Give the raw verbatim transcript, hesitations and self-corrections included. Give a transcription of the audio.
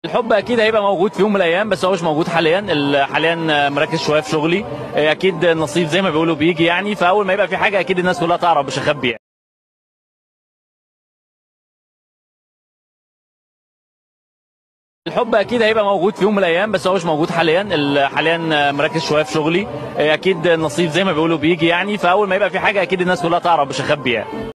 الحب اكيد هيبقى موجود في يوم من الايام، بس هو مش موجود حاليا. ال- حاليا مركز شويه في شغلي. اكيد النصيب زي ما بيقولوا بيجي يعني، فاول ما يبقى في حاجه اكيد الناس كلها تعرف، مش هخبي يعني. الحب اكيد هيبقى موجود في يوم من الايام، بس هو مش موجود حاليا. ال- حاليا مركز شويه في شغلي. اكيد النصيب زي ما بيقولوا بيجي يعني، فاول ما يبقى في حاجه اكيد الناس كلها تعرف، مش هخبي يعني.